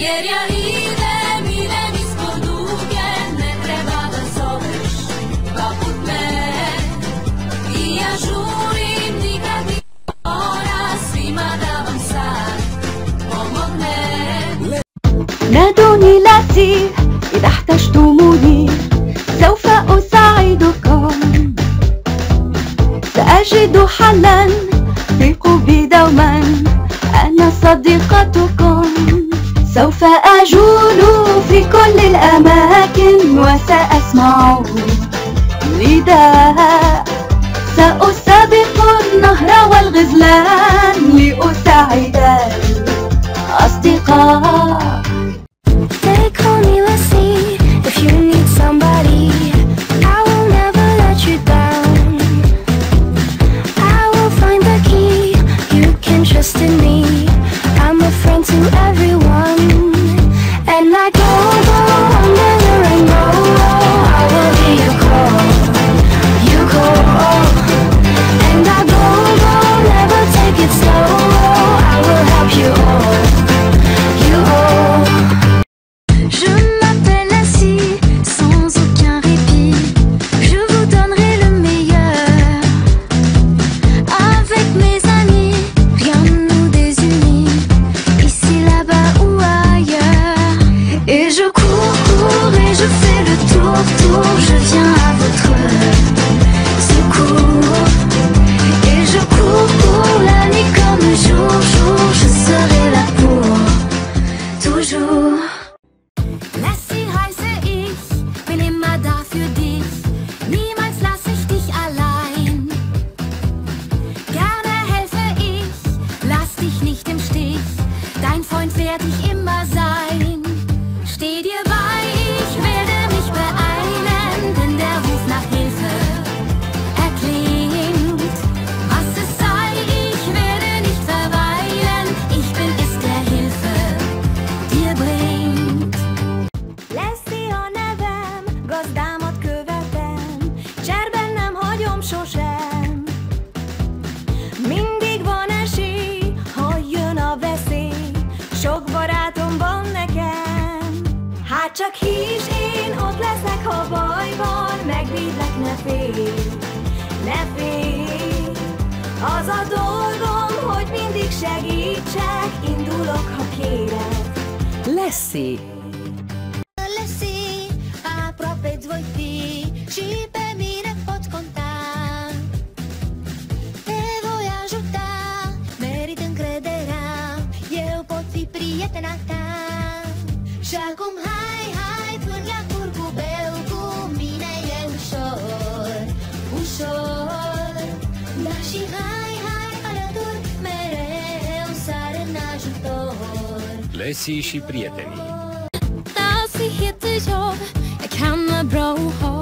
Jer ja idem, idem ispod duge, ne treba da zoveš poput mene. I ja žurim, nikad mi mora, svima da vam sad pomognem. نادوني لاتي إذا احتجتموني سوف أساعدكم. سأجد حلا ثقوا بي دوما، أنا صديقتكم. سوف أجول في كل الأماكن وسأسمع نداء. سأسابق النهر والغزلان لأساعد الأصدقاء. They call me Lassie. If you need somebody, I will never let you down. I will find the key, you can trust in me. I'm a friend to everyone. And I go under the rainbow, I will hear you call, you call. And I go, never take it slow, I will help you all, you all. Je m'appelle Lassie, sans aucun répit, je vous donnerai le meilleur. Avec mes amis, rien ne nous désunit, ici, là-bas ou ailleurs. Et je cours et je fais le tour, je viens à votre secours. Et je cours la nuit comme le jour, je serai là pour toujours. Lassie heiße ich, bin immer da für dich. Niemals lass ich dich allein. Gerne helfe ich, lass dich nicht im Stich. Dein Freund werd ich immer sein. Steh dir bei, ich werde mich beeilen, denn der Ruf nach Hilfe erklingt. Was es sei, ich werde nicht verweilen. Ich bin es, der Hilfe dir bringt. Lassie a nevem, gazdámat követem, cserben nem hagyom sosem. Mindig van esély, ha jön a veszély, sok barátom van nekem. Hát csak hiss, én ott leszek, ha baj van, megvédlek, ne félj, ne félj. Az a dolgom, hogy mindig segítsek, indulok, ha kéred. Lassie. Lassie, aproape-ți voi fi și pe mine poți conta. Te voi ajuta, merit încrederea, eu pot fi prietena ta. Și acum hai, până la curcubeu, cu mine e ușor, ușor. Dar și hai, alături mereu, sar în ajutor. Lassie și prietenii. Lassie heter jag, jag kan vara bra att ha.